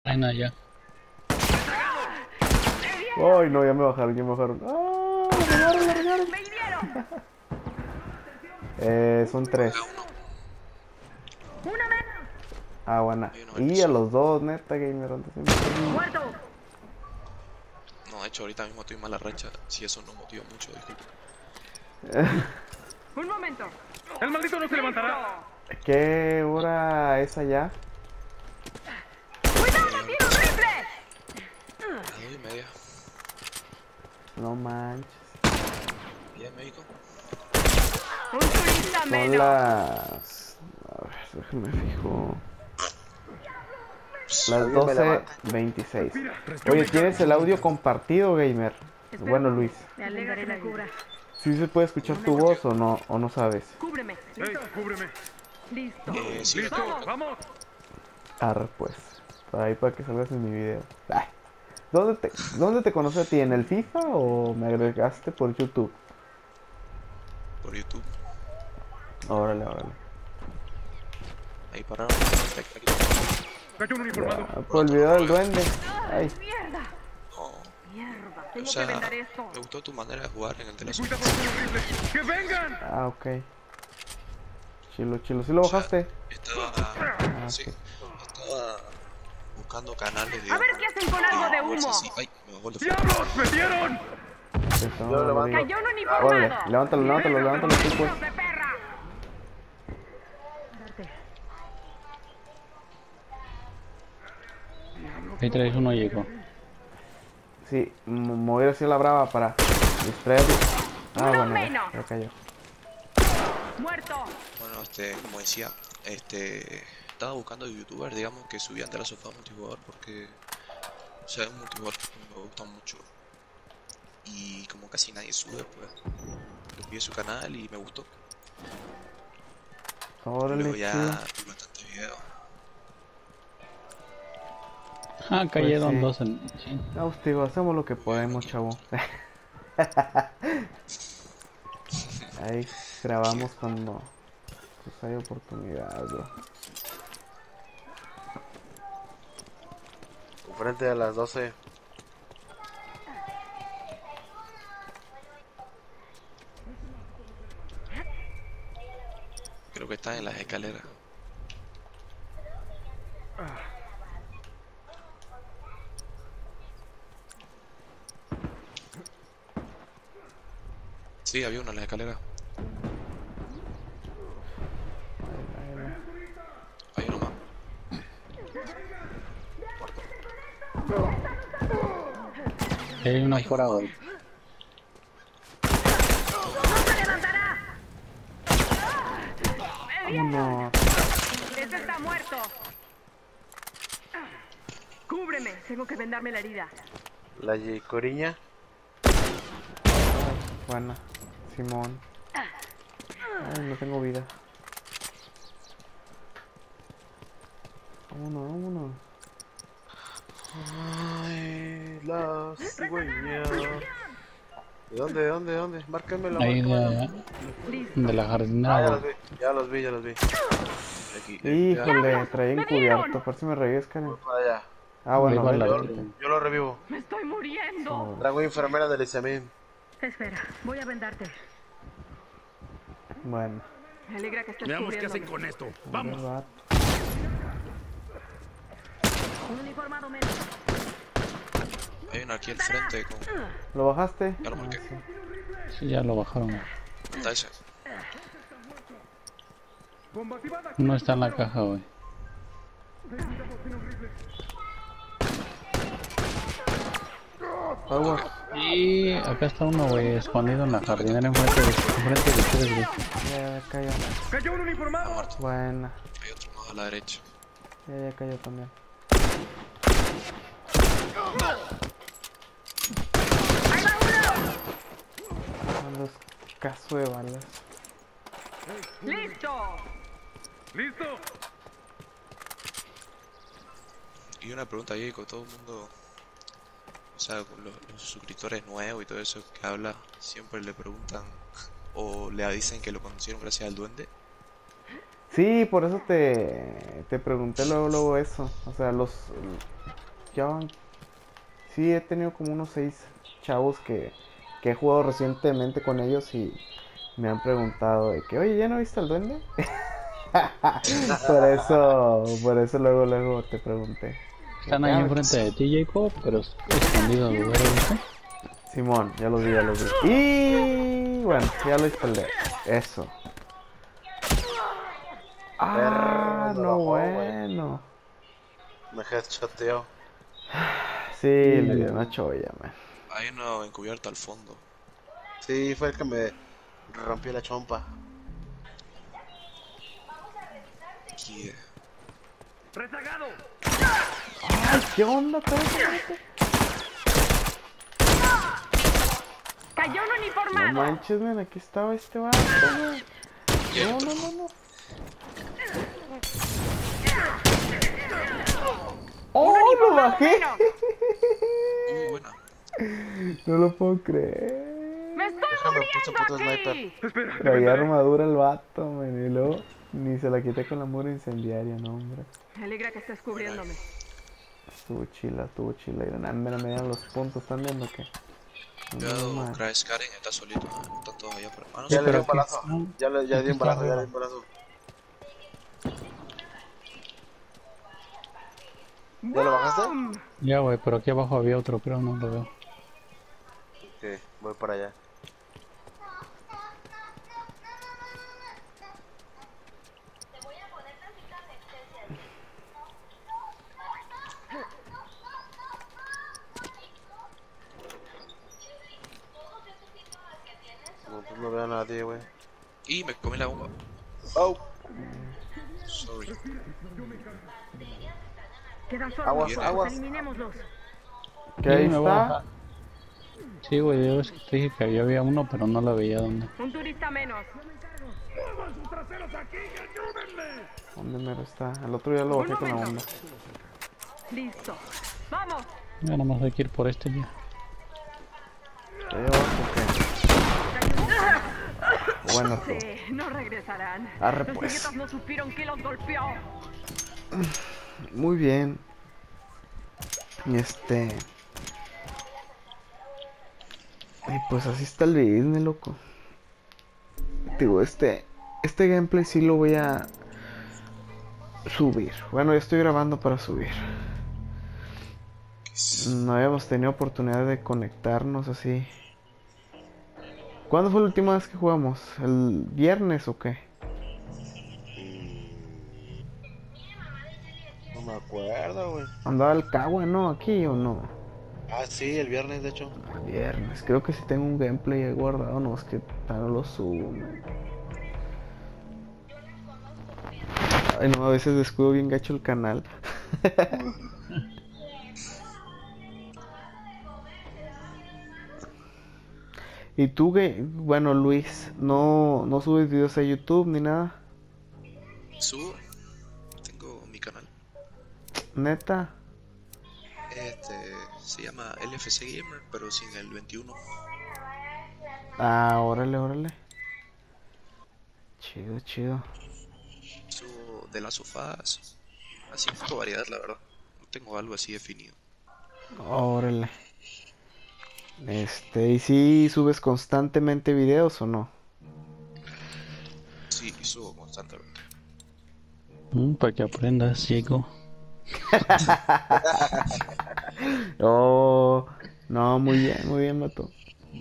Ay, no, ya. Ay, no, ya me bajaron, ya me bajaron. ¡Ah! ¡La regaron, la regaron! Son 3. Una menos. Ah, buena. Hay uno en el Y a piso. los dos, neta, gamer. Antes Muerto. No, de hecho, ahorita mismo estoy en mala racha. Si eso no motiva mucho, disculpe. Un momento. ¡El maldito no se levantará! ¿Qué hora es allá? ¡Cuidado, tiro un rifle! A las 2:30. No manches. ¿Ya, médico? Un turista Son menos. las... A ver, déjenme fijo. Las Alguien me levanta. 12:26. Oye, ¿tienes el audio compartido, gamer? Bueno, Luis. Me alegra que me cubra. ¿Sí se puede escuchar tu voz o no sabes? Cúbreme. ¡Ey, cúbreme! Listo. Sí, ¡Listo! ¡Vamos! Arre, pues. Para ahí para que salgas en mi video. Ay. ¿Dónde te conocí a ti? ¿En el FIFA o me agregaste por YouTube? por YouTube. Órale, órale. Ahí pararon. ¡Cayó un uniformado! Ya, por el video del duende. Ay, Mierda. No, Mierda. o Tengo sea, que vender esto. me gustó tu manera de jugar en el teléfono. ¡Cuidado con los rifles! ¡Que vengan! ah, ok. Chilo, chilo. ¿Sí lo bajaste? Estaba, sí, estaba buscando canales de... A ver qué hacen con algo de humo. Sí. Ay, me bajó el de fuego. ¡Diablos! ¡Me dieron! Eso, Yo lo no levanto. digo. Cayó un Órale, uniformado. levántalo, sí, pues. ¡Hijos de perra! Darte. Ahí traes uno, llegó. Sí, mover así a la brava para distraerlo. Ah, Uno bueno, menos. ya cayó. Muerto. Bueno, como decía, estaba buscando youtubers, digamos, que subían de la sofá multijugador porque, o sea, es un multijugador que me gusta mucho. Y como casi nadie sube, pues, lo vi en su canal y me gustó. Órale, Luego ya chido. vi bastantes videos. Ah, cayeron sí. dos en... Sí. No, pues, digo, hacemos lo que podemos, chavo. Ahí grabamos cuando pues hay oportunidad, bro. Frente a las 12. Creo que están en las escaleras. Sí, había uno en las escaleras. Hay uno más. Hay uno fuera, güey. ¡No se levantará! Vámonos. Este está muerto. Cúbreme. Tengo que vendarme la herida. La Coriña. Buena, Simón. Ay, no tengo vida. Vámonos. Ay, la cigüeña. ¿De dónde? Márcamelo. Ahí de la Ah, jardinera. ya los vi. Aquí. Híjole, traía encubierto. Por si me revives, Karen. Para allá. Ah, bueno, Ahí va vete, la- vete. Yo lo revivo. Me estoy muriendo. Traigo enfermera del examen. Espera. Voy a vendarte. Bueno, Me alegra que estés Veamos qué hacen cubriéndome. con esto. ¡Vamos! ¿verdad? Un uniformado menos. Hay uno aquí al frente con... ¿Lo bajaste? Ya lo marqué. sí. Sí, ya lo bajaron. Está ese. Uno está en la caja, güey. Aguas. Y acá está uno, güey, escondido en la jardinera enfrente de ustedes, güey. Ya cayó. ¡Cayó un Está uniformado! muerto. Buena. Hay otro más a la derecha. Ya cayó también. ¡Ahí va uno! Son los caso de balas. ¡Listo! ¡Listo! Y una pregunta ahí con todo el mundo, o sea, con los suscriptores nuevos y todo eso que habla, siempre le preguntan o le dicen que lo conocieron gracias al duende. Sí, por eso te pregunté luego eso. O sea, ya van. Sí, he tenido como unos 6 chavos que he jugado recientemente con ellos y me han preguntado de que, oye, ¿ya no viste al duende? Por eso luego te pregunté. Están ahí enfrente de ti, Jacob, pero escondidos, ¿lo viste? Simón, ya los vi. Y bueno, ya lo instalé. Eso. Ah, Perro, no, bajó, güey. bueno. Me headshoteo. Sí, le dio una cholla, man. Hay una encubierta al fondo. Sí, fue el que me rompió la chompa. Yeah. ¡Rezagado! Ay, ¿qué onda, cabrón? ¡Cayó un No uniformado! manches, man, aquí estaba este vato, güey. No. ¡Oh, lo bajé! Muy buena. No lo puedo creer. ¡Me estoy Déjame puse puto muriendo sniper. aquí! Espera, te Traía vendaré. armadura el vato, man, y luego ni se la quité con la mura incendiaria, no, hombre. Me alegra que estés cubriéndome. Estuvo chila. Y me dieron los puntos también, ¿o qué? No, Cuidado, man. Crash Karen está solito. Están todos allá afuera. Ah, no, Ya sí, le di pero un balazo. aquí- Ya di un está balazo, ya arriba. le di un balazo. ¿Ya lo bajaste? Ya, güey, pero aquí abajo había otro, pero no lo veo. Ok, voy para allá. No, pues no veo a nadie, güey. Y me comí la bomba. Oh, Sorry. Quedan solo Aguas, unos aguas. eliminémoslos. ¿Qué ahí Sí, me voy a está? bajar. Sí, güey, yo es que te dije que había uno, pero no lo veía dónde. Un turista menos. ¿Dónde mero está? El otro ya lo bajé con la onda. Listo. ¡Vamos! Ya nada más hay que ir por este ya. ¿Ya llevaste o qué? Bueno, tú. Sí, no regresarán. Arre, Los pues. idiotas no supieron quién los golpeó. Muy bien. Y pues así está el business, loco. Digo, este gameplay sí lo voy a subir. Bueno, ya estoy grabando para subir. No habíamos tenido oportunidad de conectarnos así. ¿Cuándo fue la última vez que jugamos? ¿El viernes o qué? no me acuerdo, güey. ¿Andaba el Cagua, no? ¿Aquí o no? Ah, sí, el viernes, de hecho. El viernes. Creo que sí tengo un gameplay ahí guardado. No, es que no lo subo, man. Ay, no, a veces descuido bien gacho el canal. ¿Y tú, bueno, Luis, no subes videos a YouTube ni nada? Subo. Tengo mi canal. ¿Neta? Se llama LFC Gamer, pero sin el 21. Ah, órale. Chido. Subo de las sofás. Así poco variedad, la verdad. No tengo algo así definido. Órale. ¿Y si subes constantemente videos o no? Sí, subo constantemente. Para que aprendas, chico. Oh, no, muy bien, Mato.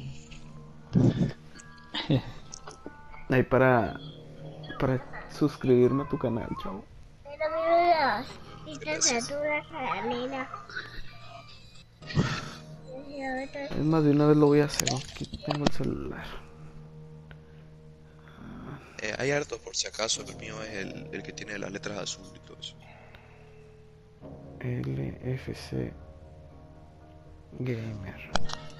Ahí para suscribirme a tu canal, chavo. Pero mi temperatura caramela. Es más, de una vez lo voy a hacer. Aquí tengo el celular. Hay hartos por si acaso. El mío es el que tiene las letras azul y todo eso. LFC Gamer.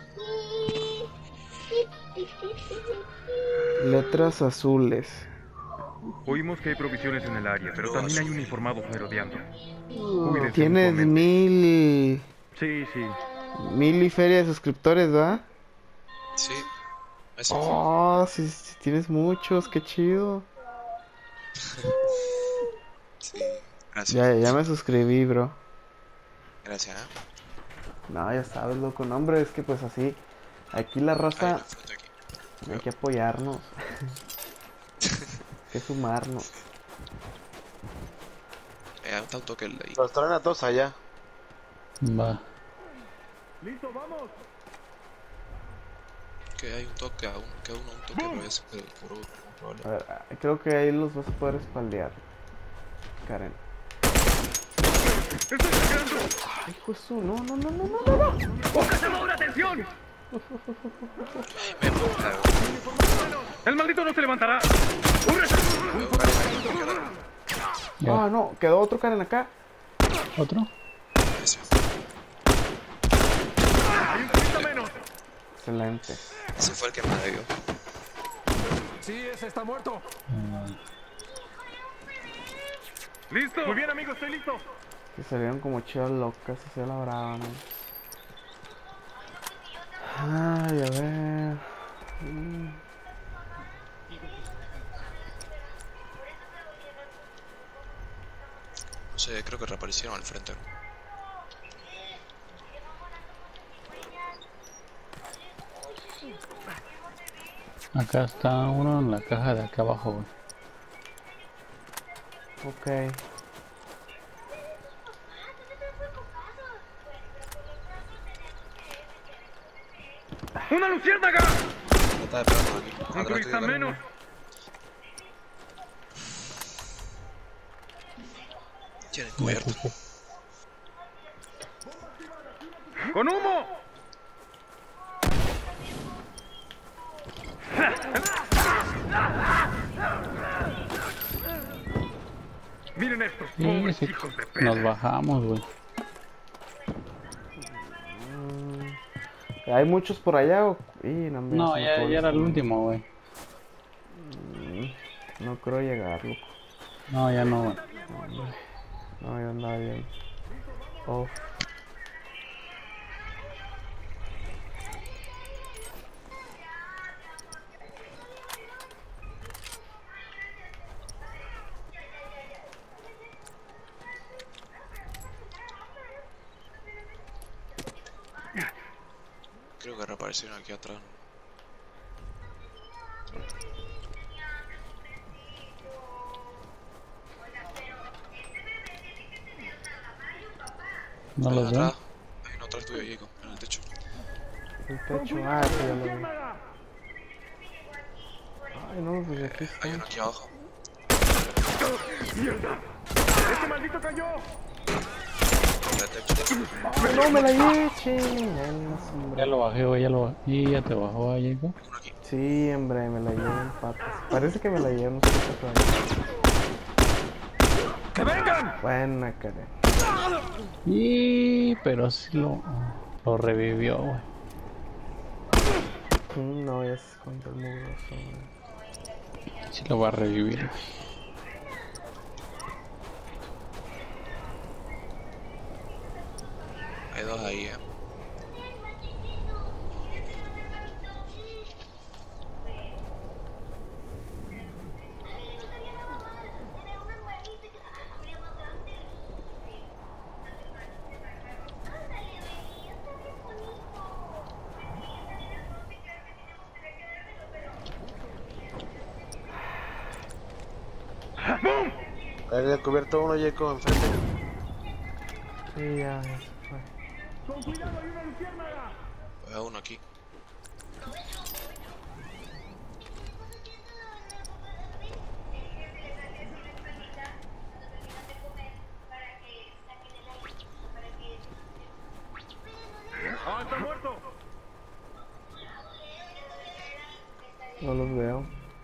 Letras azules. Oímos que hay provisiones en el área, pero también hay uniformados merodeando. Cuídense Tienes mutuamente. 1000 Sí. y feria de suscriptores, ¿verdad? Sí. Ese Oh, sí, tienes muchos, qué chido. sí. Gracias. Ya me suscribí, bro. Gracias, No, ya sabes, loco. No, hombre, es que pues así. Aquí la Hay raza una foto aquí. hay que apoyarnos. Hay que sumarnos. Está un toque el de ahí. Los traen a todos allá. Va. ¡Listo, vamos! Que hay un toque, que uno un toque, pero es por otro, probable. A ver, creo que ahí los vas a poder espaldear. Karen. ¡Estoy sangrando! Ay, pues no, no, no, no, no, no. ¡Poca ahora, atención! Me gusta, ¡El maldito no se levantará! Ya. Ah, no, quedó otro Karen acá. ¿Otro? Ese, ¡Hay un turista menos! Excelente. ese fue el que me dio. Sí, ese está muerto. Ah, ¡Listo! Muy bien, amigo, estoy listo. Que salieron como chivas locas, así a la brava, ¿no? Ay, a ver. No sé, creo que reaparecieron al frente. acá está uno en la caja de acá abajo, güey. Ok. ¡Una luciérnaga! Está esperando aquí. ¡Un Atrás turista tuyo, menos! Tienen Me cubierto. ocupó. ¡Con humo! Miren estos Sí, pobres sí, hijos de nos perra. bajamos, güey. ¿Hay muchos por allá o...? No, hombre, No, se me ya, acabó ya era el esto. último, güey. No creo llegar, loco. No, ya no, güey. No, yo andaba bien. Oh. Creo que reaparecieron aquí atrás. No Hay los uno veo. atrás. Hay uno atrás tuyo, Jacob, en el techo. El techo, sí, ya lo vi. Ay, no, pues aquí Hay está. uno aquí abajo. ¡Mierda! ¡Este maldito cayó! En el techo. Ay, no, me la llevé, chingados, hombre. Ya lo bajé, güey, ya lo bajé. Y ya te bajó ahí, Jacob. Uno aquí. Sí, hombre, me la llevé en patas. Parece que me la llevé, no sé qué pasó. ¡Que vengan! Buena, Karen. Y pero sí lo revivió, güey. No, ya se cuenta el mugroso, güey. Sí lo va a revivir. Hay dos ahí, ¡Bum! Hay descubierto uno, Jacob, enfrente. Sí, ya se fue. ¡Con cuidado, hay una luciérnaga! Hay uno aquí. ¡Ah, está muerto! No los veo.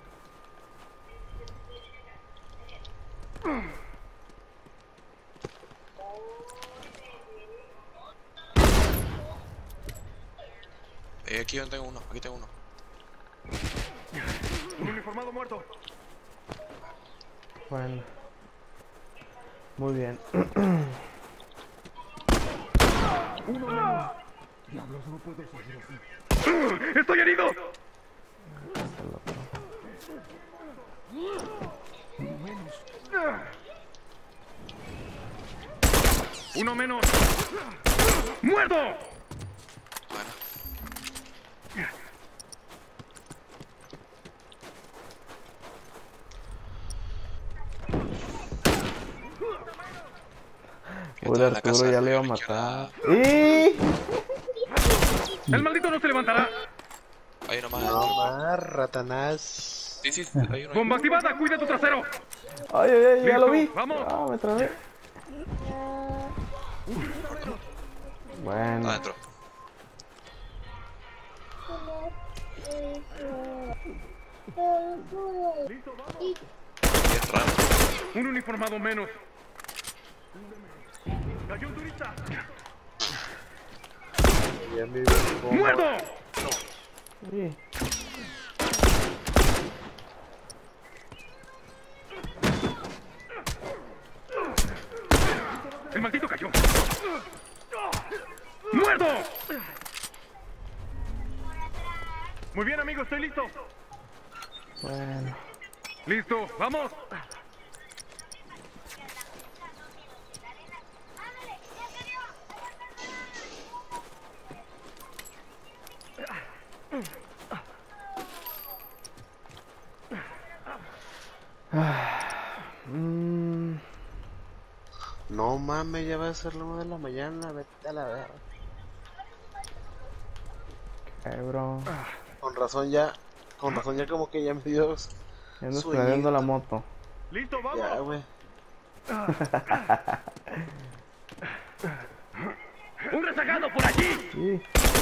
Aquí yo tengo uno, aquí tengo uno. ¡Un uniformado muerto! Bueno. Muy bien. ¡Estoy herido! Hasta el otro. Uno menos. ¡Muerto! Bueno. Uy, Estaba en la Arturo casa ya le iba a de la matar. izquierda. ¡Y! El maldito no se levantará. Hay uno más No adentro. más, Ratanás. Sí, hay uno ahí. Bomba activada, cuida tu trasero. ¡Ay, ay, ay! ¡Ya lo vi! Listo, vamos. ¡Ah, me trabé! Bueno, Adentro. Bien raro. Un uniformado menos. Cayó un turista. Ya me dio bomba. ¡Muerto! sí. El maldito cayó. ¡Muerto! Muy bien, amigo, estoy listo. Bueno. Listo, vamos. No mames, ya va a ser la 1 de la mañana, vete a la verga. Bro. Con razón ya como que ya me dio Ya ando sueñito. planeando la moto. Listo, vamos. Ya, güey. ¡Un rezagado por allí! Sí.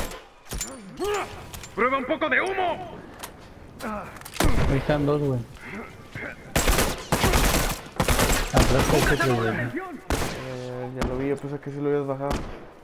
¡Prueba un poco de humo! Ahí están dos, güey. Atrás hay otro, güey. Ya lo vi, yo pensé que sí lo habías bajado.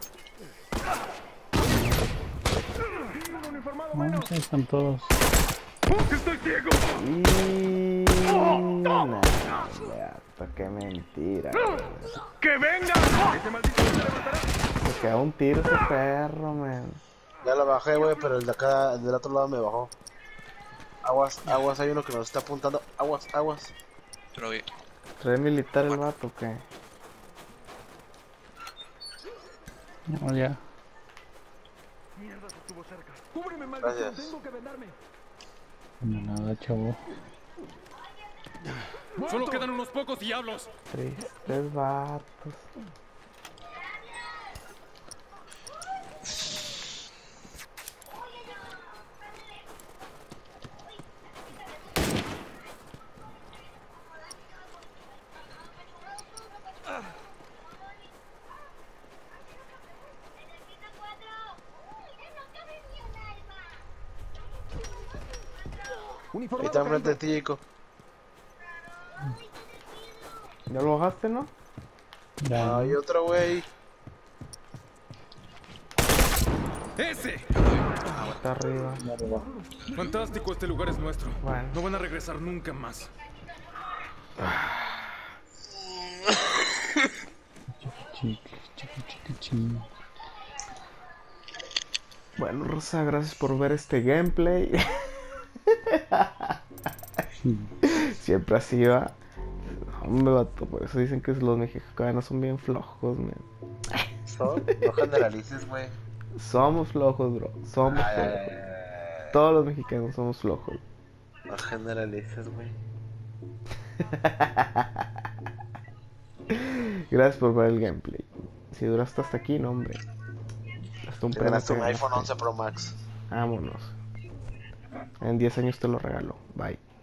No, ahí están todos. ¡Oh, estoy ciego! Y... Nah, qué mentira. ¡Que venga! ¡Ese maldito no se levantará! Se queda un tiro ese perro, man. Ya la bajé, güey, pero el de acá, el del otro lado me bajó. Aguas, aguas, hay uno que nos está apuntando. Aguas, aguas. Yo lo vi. ¿Trae militar el vato o qué? No, ya. Mierda, estuvo cerca. ¡Cúbreme, Gracias. Tengo que vendarme. No, nada, chavo. Solo quedan unos pocos diablos. Tristes vatos. Ahí está enfrente de ti, Chico. ¿Ya lo bajaste, no? Ya. Hay otro, güey. ¡Ese! Está arriba. Fantástico, este lugar es nuestro. Bueno. No van a regresar nunca más. Chiqui. Bueno, Rosa, gracias por ver este gameplay. Siempre así va. Hombre, vato, por eso dicen que los mexicanos son bien flojos, man. No generalices, güey. Somos flojos, bro. Somos flojos. Todos los mexicanos somos flojos. No generalices, güey. Gracias por ver el gameplay. Si duraste hasta aquí, no, hombre. Hasta un Te ganaste un premio. iPhone 11 Pro Max. Vámonos. En 10 años te lo regalo. Bye.